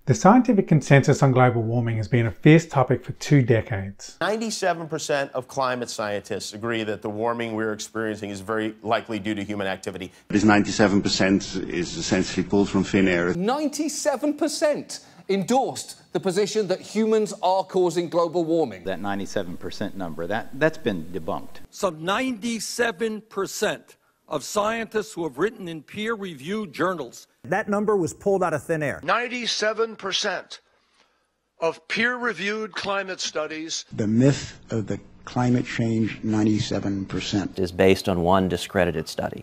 The scientific consensus on global warming has been a fierce topic for 2 decades. 97% of climate scientists agree that the warming we're experiencing is very likely due to human activity. This 97% is essentially pulled from thin air. 97% endorsed the position that humans are causing global warming. That 97% number, that's been debunked. Some 97% of scientists who have written in peer-reviewed journals. That number was pulled out of thin air. 97% of peer-reviewed climate studies. The myth of the climate change 97% is based on one discredited study.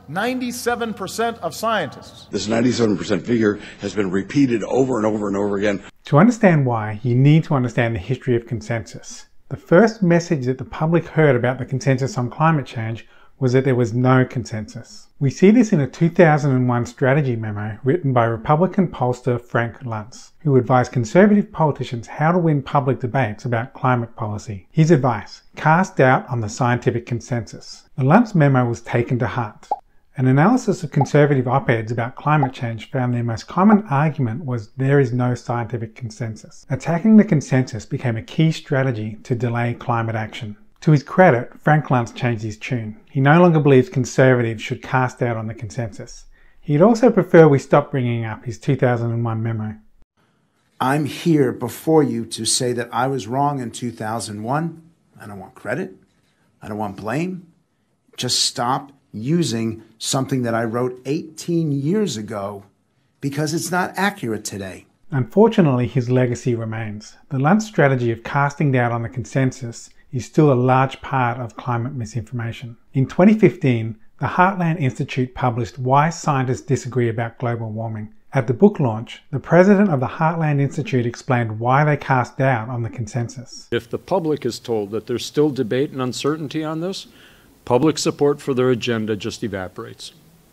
97% of scientists. This 97% figure has been repeated over and over and over again. To understand why, you need to understand the history of consensus. The first message that the public heard about the consensus on climate change was that there was no consensus. We see this in a 2001 strategy memo written by Republican pollster Frank Luntz, who advised conservative politicians how to win public debates about climate policy. His advice: cast doubt on the scientific consensus. The Luntz memo was taken to heart. An analysis of conservative op-eds about climate change found their most common argument was there is no scientific consensus. Attacking the consensus became a key strategy to delay climate action. To his credit, Frank Luntz changed his tune. He no longer believes conservatives should cast doubt on the consensus. He'd also prefer we stop bringing up his 2001 memo. I'm here before you to say that I was wrong in 2001. I don't want credit. I don't want blame. Just stop using something that I wrote 18 years ago because it's not accurate today. Unfortunately, his legacy remains. The Luntz strategy of casting doubt on the consensus is still a large part of climate misinformation. In 2015, the Heartland Institute published Why Scientists Disagree About Global Warming. At the book launch, the president of the Heartland Institute explained why they cast doubt on the consensus. If the public is told that there's still debate and uncertainty on this, public support for their agenda just evaporates.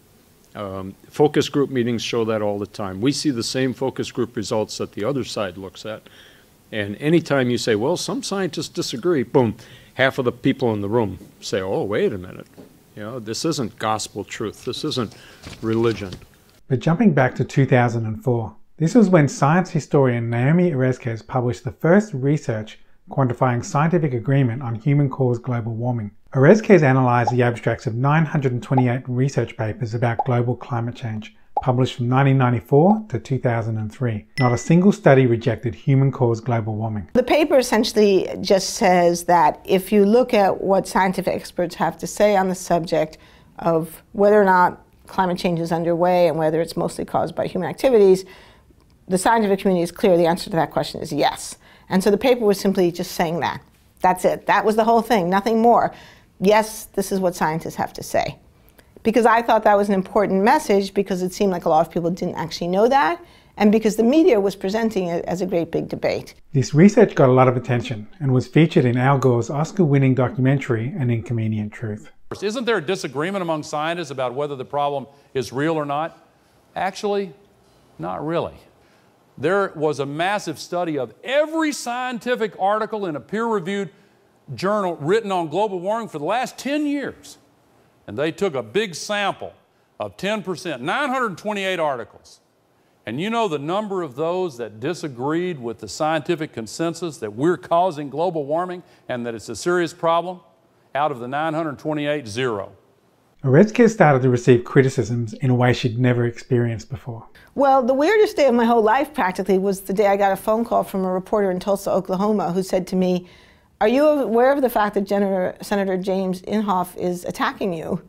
Focus group meetings show that all the time. We see the same focus group results that the other side looks at. And anytime you say, well, some scientists disagree, boom, half of the people in the room say, oh, wait a minute. You know, this isn't gospel truth. This isn't religion. But jumping back to 2004, this was when science historian Naomi Oreskes published the first research quantifying scientific agreement on human-caused global warming. Oreskes analysed the abstracts of 928 research papers about global climate change, published from 1994 to 2003. Not a single study rejected human-caused global warming. The paper essentially just says that if you look at what scientific experts have to say on the subject of whether or not climate change is underway and whether it's mostly caused by human activities, the scientific community is clear the answer to that question is yes. And so the paper was simply just saying that. That's it. That was the whole thing, nothing more. Yes, this is what scientists have to say. Because I thought that was an important message because it seemed like a lot of people didn't actually know that, and because the media was presenting it as a great big debate. This research got a lot of attention and was featured in Al Gore's Oscar-winning documentary, An Inconvenient Truth. Isn't there a disagreement among scientists about whether the problem is real or not? Actually, not really. There was a massive study of every scientific article in a peer-reviewed journal written on global warming for the last 10 years. And they took a big sample of 10%, 928 articles. And you know the number of those that disagreed with the scientific consensus that we're causing global warming and that it's a serious problem? Out of the 928, 0. Oreskes started to receive criticisms in a way she'd never experienced before. Well, the weirdest day of my whole life practically was the day I got a phone call from a reporter in Tulsa, Oklahoma, who said to me, "Are you aware of the fact that Senator James Inhofe is attacking you?"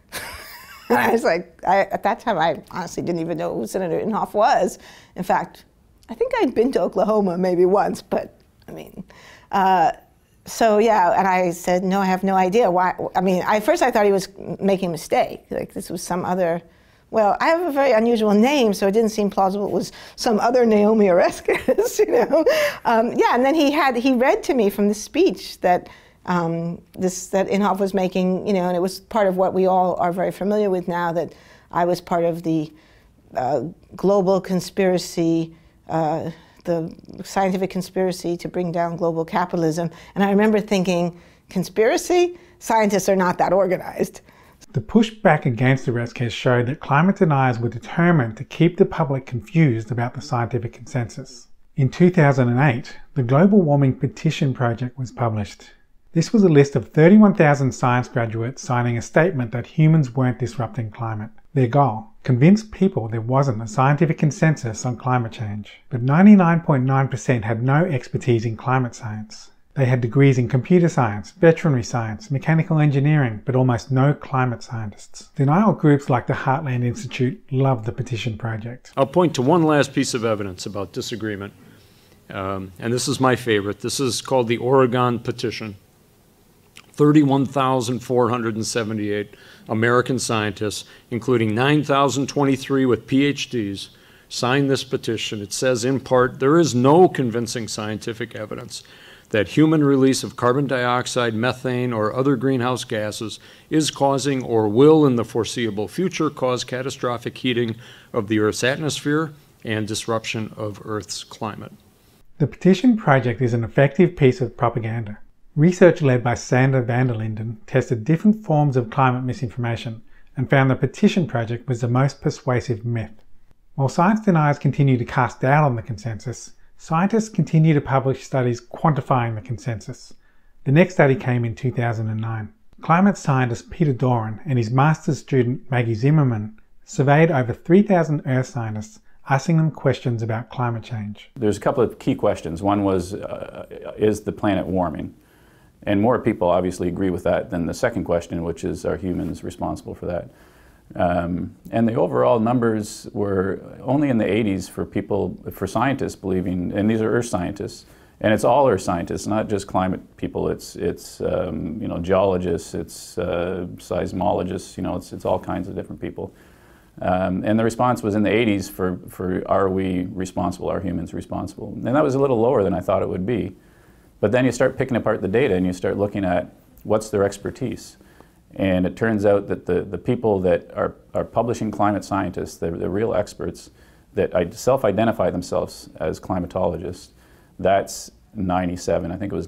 And I was like, at that time, I honestly didn't even know who Senator Inhofe was. In fact, I think I'd been to Oklahoma maybe once, but I mean, so yeah, and I said, no, I have no idea why. I mean, at first I thought he was making a mistake, like this was some other, well, I have a very unusual name, so it didn't seem plausible it was some other Naomi Oreskes, you know. Yeah, and then he read to me from the speech that that Inhofe was making, you know, and it was part of what we all are very familiar with now, that I was part of the global conspiracy, the scientific conspiracy to bring down global capitalism. And I remember thinking, conspiracy? Scientists are not that organized. The pushback against arrest case showed that climate deniers were determined to keep the public confused about the scientific consensus. In 2008, the Global Warming Petition Project was published. This was a list of 31,000 science graduates signing a statement that humans weren't disrupting climate. Their goal: convince people there wasn't a scientific consensus on climate change. But 99.9% had no expertise in climate science. They had degrees in computer science, veterinary science, mechanical engineering, but almost no climate scientists. Denial groups like the Heartland Institute loved the petition project. I'll point to one last piece of evidence about disagreement. And this is my favorite. This is called the Oregon Petition. 31,478 American scientists, including 9,023 with PhDs, signed this petition. It says, in part, there is no convincing scientific evidence that human release of carbon dioxide, methane, or other greenhouse gases is causing or will in the foreseeable future cause catastrophic heating of the Earth's atmosphere and disruption of Earth's climate. The petition project is an effective piece of propaganda. Research led by Sander van der Linden tested different forms of climate misinformation and found the petition project was the most persuasive myth. While science deniers continue to cast doubt on the consensus, scientists continue to publish studies quantifying the consensus. The next study came in 2009. Climate scientist Peter Doran and his master's student Maggie Zimmerman surveyed over 3,000 Earth scientists, asking them questions about climate change. There's a couple of key questions. One was, is the planet warming? And more people obviously agree with that than the second question, which is, are humans responsible for that? And the overall numbers were only in the 80s for scientists believing, and these are Earth scientists, and it's all Earth scientists, not just climate people. It's geologists, it's seismologists, it's all kinds of different people. And the response was in the 80s for are we responsible, are humans responsible? And that was a little lower than I thought it would be. But then you start picking apart the data and you start looking at what's their expertise. And it turns out that the people that are publishing climate scientists, the real experts that self-identify themselves as climatologists, that's 97, I think it was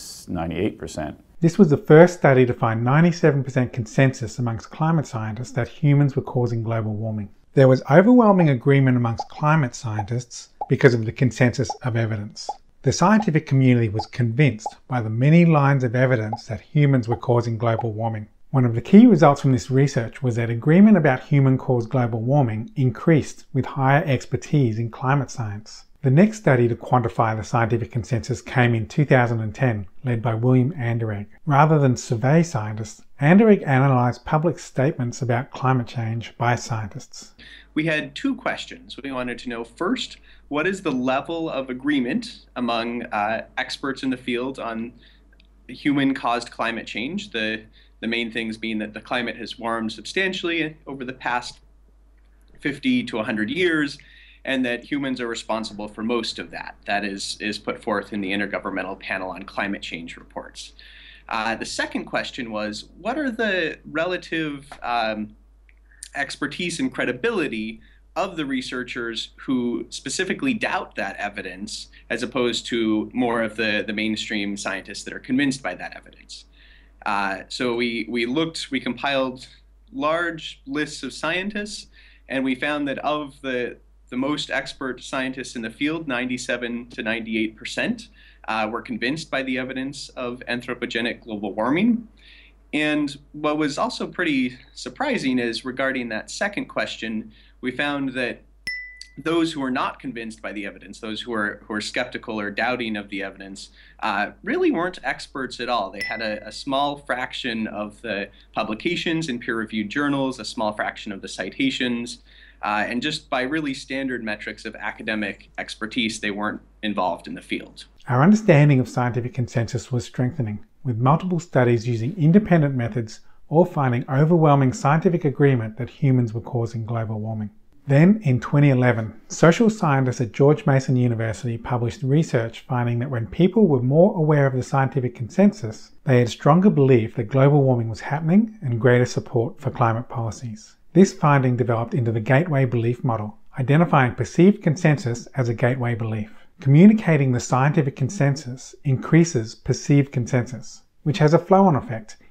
98%. This was the first study to find 97% consensus amongst climate scientists that humans were causing global warming. There was overwhelming agreement amongst climate scientists because of the consensus of evidence. The scientific community was convinced by the many lines of evidence that humans were causing global warming. One of the key results from this research was that agreement about human-caused global warming increased with higher expertise in climate science. The next study to quantify the scientific consensus came in 2010, led by William Anderegg. Rather than survey scientists, Anderegg analysed public statements about climate change by scientists. We had two questions. We wanted to know first, what is the level of agreement among experts in the field on human-caused climate change? The main things being that the climate has warmed substantially over the past 50 to 100 years, and that humans are responsible for most of that. That is put forth in the Intergovernmental Panel on Climate Change reports. The second question was, what are the relative expertise and credibility of the researchers who specifically doubt that evidence, as opposed to more of the mainstream scientists that are convinced by that evidence? So we compiled large lists of scientists, and we found that of the most expert scientists in the field, 97 to 98%, were convinced by the evidence of anthropogenic global warming. And what was also pretty surprising is, regarding that second question, we found that those who are not convinced by the evidence, those who are skeptical or doubting of the evidence, really weren't experts at all. They had a small fraction of the publications in peer-reviewed journals, a small fraction of the citations, and just by really standard metrics of academic expertise, they weren't involved in the field. Our understanding of scientific consensus was strengthening, with multiple studies using independent methods all finding overwhelming scientific agreement that humans were causing global warming. Then, in 2011, social scientists at George Mason University published research finding that when people were more aware of the scientific consensus, they had stronger belief that global warming was happening and greater support for climate policies. This finding developed into the gateway belief model, identifying perceived consensus as a gateway belief. Communicating the scientific consensus increases perceived consensus, which has a flow-on effect,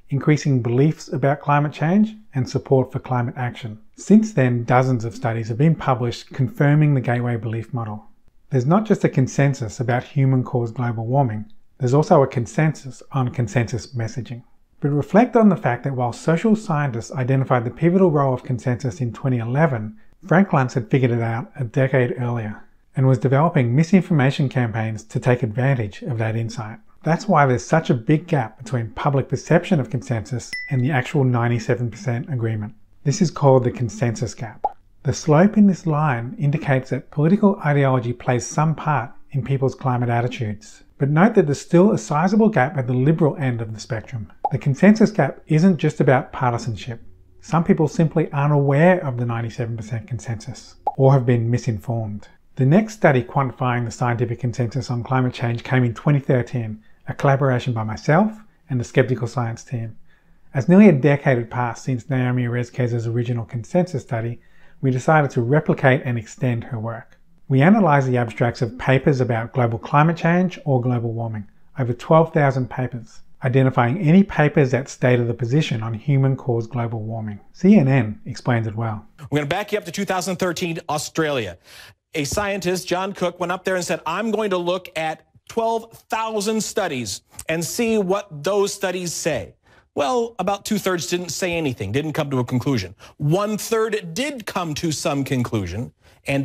increasing beliefs about climate change and support for climate action. Since then, dozens of studies have been published confirming the gateway belief model. There's not just a consensus about human-caused global warming, there's also a consensus on consensus messaging. But reflect on the fact that while social scientists identified the pivotal role of consensus in 2011, Frank Luntz had figured it out a decade earlier and was developing misinformation campaigns to take advantage of that insight. That's why there's such a big gap between public perception of consensus and the actual 97% agreement. This is called the consensus gap. The slope in this line indicates that political ideology plays some part in people's climate attitudes. But note that there's still a sizable gap at the liberal end of the spectrum. The consensus gap isn't just about partisanship. Some people simply aren't aware of the 97% consensus or have been misinformed. The next study quantifying the scientific consensus on climate change came in 2013, a collaboration by myself and the Skeptical Science team. As nearly a decade had passed since Naomi Oreskes' original consensus study, we decided to replicate and extend her work. We analysed the abstracts of papers about global climate change or global warming, over 12,000 papers, identifying any papers that stated the position on human-caused global warming. CNN explains it well. We're going to back you up to 2013, Australia. A scientist, John Cook, went up there and said, I'm going to look at 12,000 studies and see what those studies say. Well, about 2/3 didn't say anything, didn't come to a conclusion. 1/3 did come to some conclusion, and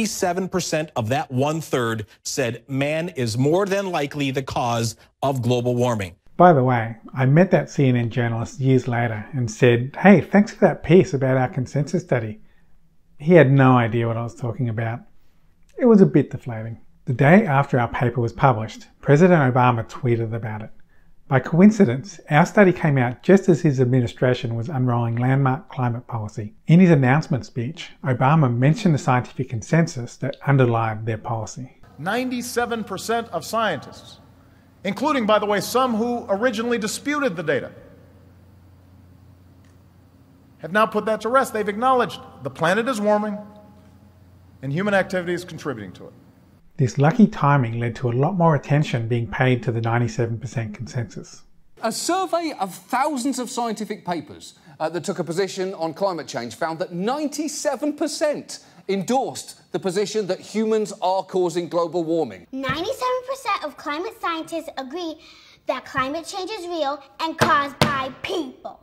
97% of that 1/3 said man is more than likely the cause of global warming. By the way, I met that CNN journalist years later and said, hey, thanks for that piece about our consensus study. He had no idea what I was talking about. It was a bit deflating. The day after our paper was published, President Obama tweeted about it. By coincidence, our study came out just as his administration was unrolling landmark climate policy. In his announcement speech, Obama mentioned the scientific consensus that underlied their policy. 97% of scientists, including, by the way, some who originally disputed the data, have now put that to rest. They've acknowledged the planet is warming and human activity is contributing to it. This lucky timing led to a lot more attention being paid to the 97% consensus. A survey of thousands of scientific papers that took a position on climate change found that 97% endorsed the position that humans are causing global warming. 97% of climate scientists agree that climate change is real and caused by people.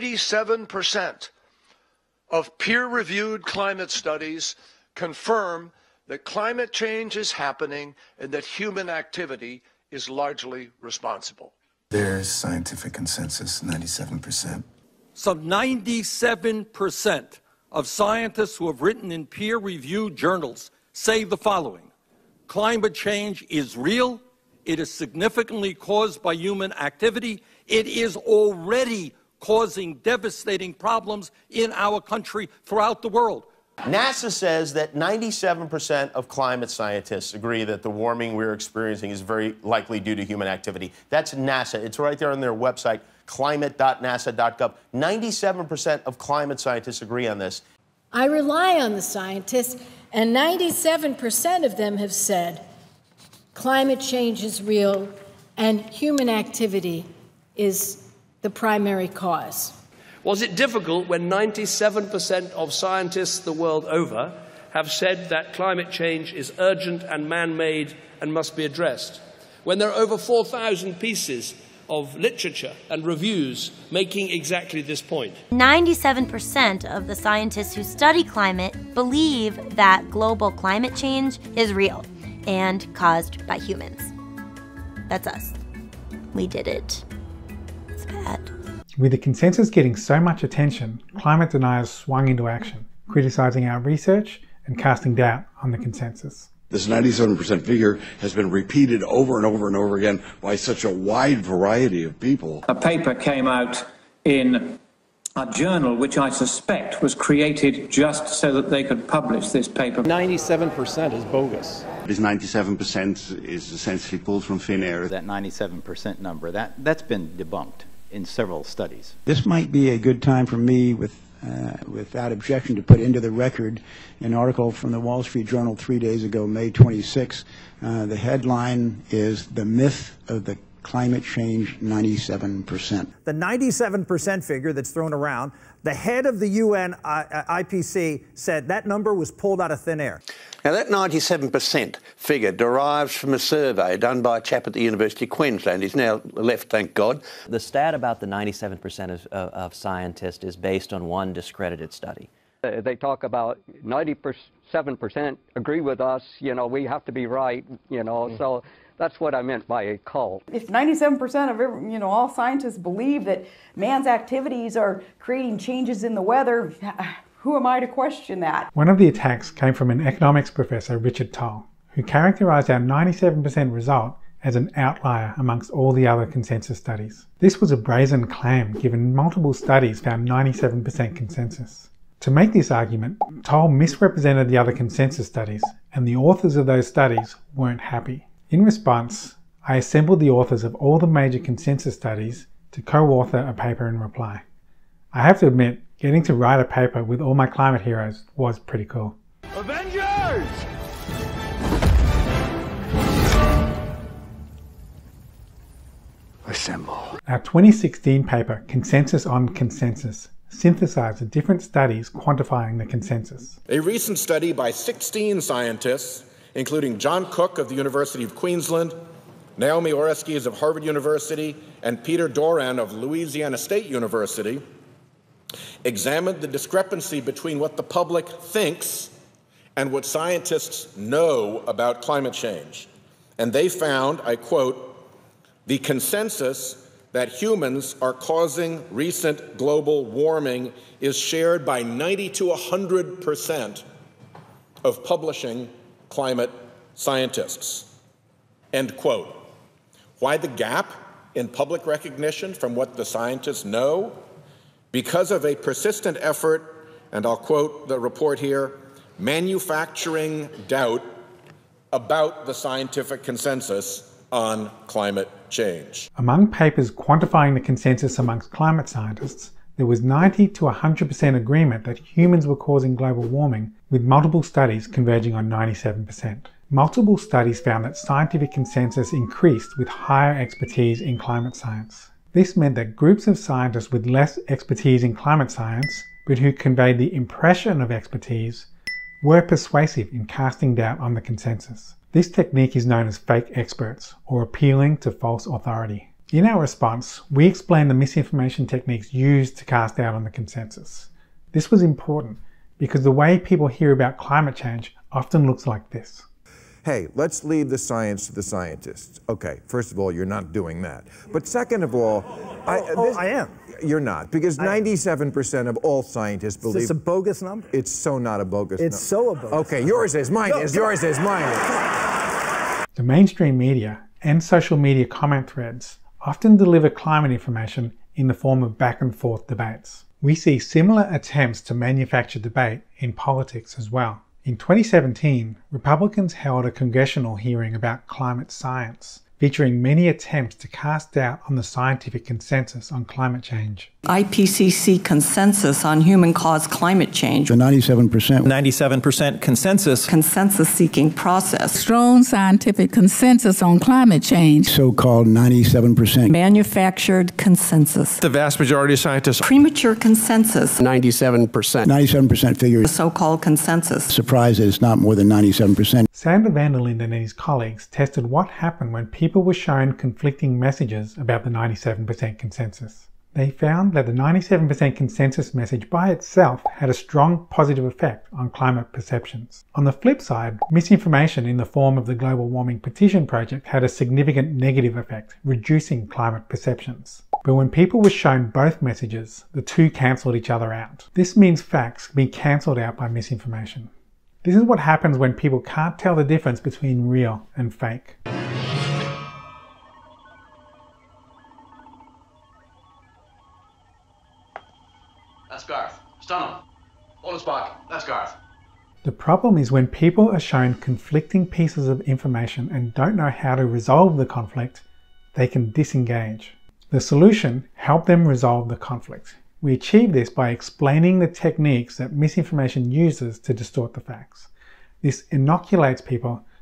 97% of peer-reviewed climate studies confirm that climate change is happening and that human activity is largely responsible. There's scientific consensus, 97%. Some 97% of scientists who have written in peer-reviewed journals say the following: climate change is real, it is significantly caused by human activity, it is already causing devastating problems in our country throughout the world. NASA says that 97% of climate scientists agree that the warming we're experiencing is very likely due to human activity. That's NASA. It's right there on their website, climate.nasa.gov. 97% of climate scientists agree on this. I rely on the scientists, and 97% of them have said climate change is real and human activity is the primary cause. Was it difficult when 97% of scientists the world over have said that climate change is urgent and man-made and must be addressed? When there are over 4,000 pieces of literature and reviews making exactly this point? 97% of the scientists who study climate believe that global climate change is real and caused by humans. That's us. We did it. It's bad. With the consensus getting so much attention, climate deniers swung into action, criticising our research and casting doubt on the consensus. This 97% figure has been repeated over and over and over again by such a wide variety of people. A paper came out in a journal which I suspect was created just so that they could publish this paper. 97% is bogus. This 97% is essentially pulled from thin air. That 97% number, that's been debunked in several studies. This might be a good time for me, without objection, to put into the record an article from the Wall Street Journal 3 days ago, May 26. The headline is "The Myth of the climate change 97%. The 97% figure that's thrown around, the head of the UN IPC said that number was pulled out of thin air. Now, that 97% figure derives from a survey done by a chap at the University of Queensland. He's now left, thank God. The stat about the 97% of scientists is based on one discredited study. They talk about 97% agree with us, you know, we have to be right, you know, so that's what I meant by a cult. If 97% of all scientists believe that man's activities are creating changes in the weather, who am I to question that? One of the attacks came from an economics professor, Richard Toll, who characterized our 97% result as an outlier amongst all the other consensus studies. This was a brazen claim given multiple studies found 97% consensus. To make this argument, Toll misrepresented the other consensus studies, and the authors of those studies weren't happy. In response, I assembled the authors of all the major consensus studies to co-author a paper in reply. I have to admit, getting to write a paper with all my climate heroes was pretty cool. Avengers! Assemble. Our 2016 paper, Consensus on Consensus, synthesized the different studies quantifying the consensus. A recent study by 16 scientists, including John Cook of the University of Queensland, Naomi Oreskes of Harvard University, and Peter Doran of Louisiana State University, examined the discrepancy between what the public thinks and what scientists know about climate change. And they found, I quote, "The consensus that humans are causing recent global warming is shared by 90 to 100% of publishing climate scientists." End quote. Why the gap in public recognition from what the scientists know? Because of a persistent effort, and I'll quote the report here, manufacturing doubt about the scientific consensus on climate change. Among papers quantifying the consensus amongst climate scientists, there was 90 to 100% agreement that humans were causing global warming, with multiple studies converging on 97%. Multiple studies found that scientific consensus increased with higher expertise in climate science. This meant that groups of scientists with less expertise in climate science, but who conveyed the impression of expertise, were persuasive in casting doubt on the consensus. This technique is known as fake experts, or appealing to false authority. In our response, we explained the misinformation techniques used to cast doubt on the consensus. This was important because the way people hear about climate change often looks like this. Hey, let's leave the science to the scientists. Okay, first of all, you're not doing that. But second of all, I am. You're not, because 97% of all scientists believe... Is this a bogus number? It's so not a bogus number. It's so a bogus Okay, number. yours is, mine is, yours is, mine is. The mainstream media and social media comment threads often deliver climate information in the form of back and forth debates. We see similar attempts to manufacture debate in politics as well. In 2017, Republicans held a congressional hearing about climate science, featuring many attempts to cast doubt on the scientific consensus on climate change. IPCC consensus on human-caused climate change. The 97%. 97% consensus. Consensus-seeking process. Strong scientific consensus on climate change. So-called 97%. Manufactured consensus. The vast majority of scientists. Premature consensus. 97%. 97% figure. The so-called consensus. Surprised that it's not more than 97%. Sander van der Linden and his colleagues tested what happened when people were shown conflicting messages about the 97% consensus. They found that the 97% consensus message by itself had a strong positive effect on climate perceptions. On the flip side, misinformation in the form of the Global Warming Petition Project had a significant negative effect, reducing climate perceptions. But when people were shown both messages, the two cancelled each other out. This means facts can be cancelled out by misinformation. This is what happens when people can't tell the difference between real and fake. That's Garth. Stun him. Hold his pocket. That's Garth. The problem is when people are shown conflicting pieces of information and don't know how to resolve the conflict, they can disengage. The solution: help them resolve the conflict. We achieve this by explaining the techniques that misinformation uses to distort the facts. This inoculates people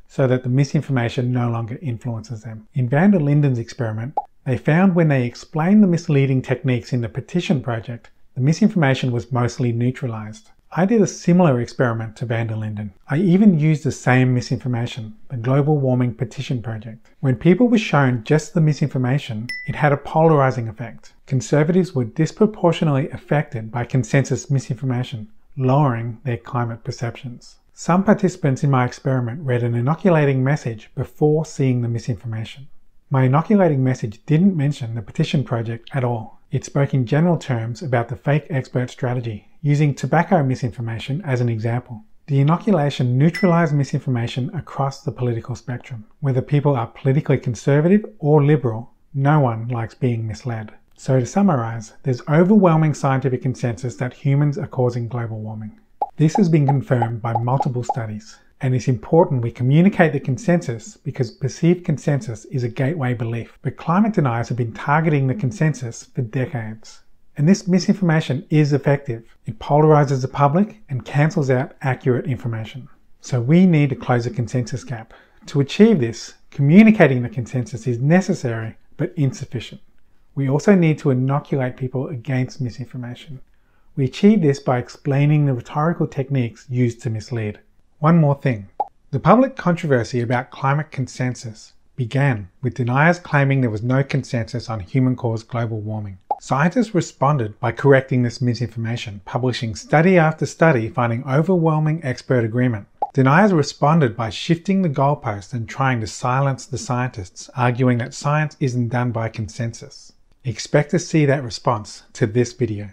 so that the misinformation no longer influences them. In van der Linden's experiment, they found when they explained the misleading techniques in the petition project, the misinformation was mostly neutralized. I did a similar experiment to van der Linden. I even used the same misinformation, the global warming petition project. When people were shown just the misinformation, it had a polarizing effect. Conservatives were disproportionately affected by consensus misinformation, lowering their climate perceptions. Some participants in my experiment read an inoculating message before seeing the misinformation. My inoculating message didn't mention the petition project at all. It spoke in general terms about the fake expert strategy, using tobacco misinformation as an example. The inoculation neutralized misinformation across the political spectrum. Whether people are politically conservative or liberal, no one likes being misled. So to summarize, there's overwhelming scientific consensus that humans are causing global warming. This has been confirmed by multiple studies, and it's important we communicate the consensus because perceived consensus is a gateway belief. But climate deniers have been targeting the consensus for decades. And this misinformation is effective. It polarizes the public and cancels out accurate information. So we need to close the consensus gap. To achieve this, communicating the consensus is necessary but insufficient. We also need to inoculate people against misinformation. We achieve this by explaining the rhetorical techniques used to mislead. One more thing. The public controversy about climate consensus began with deniers claiming there was no consensus on human-caused global warming. Scientists responded by correcting this misinformation, publishing study after study finding overwhelming expert agreement. Deniers responded by shifting the goalpost and trying to silence the scientists, arguing that science isn't done by consensus. Expect to see that response to this video.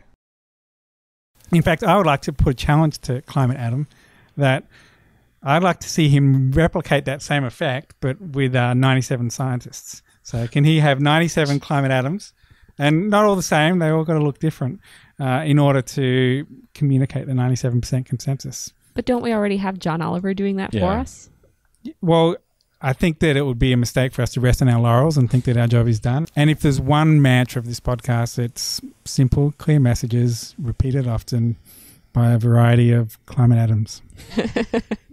In fact, I would like to put a challenge to Climate Adam that I'd like to see him replicate that same effect, but with 97 scientists. So can he have 97 Climate Adams? And not all the same, they all got to look different in order to communicate the 97% consensus. But don't we already have John Oliver doing that for us? Well, I think that it would be a mistake for us to rest on our laurels and think that our job is done. And if there's one mantra of this podcast, it's simple, clear messages, repeated often by a variety of Climate Adams.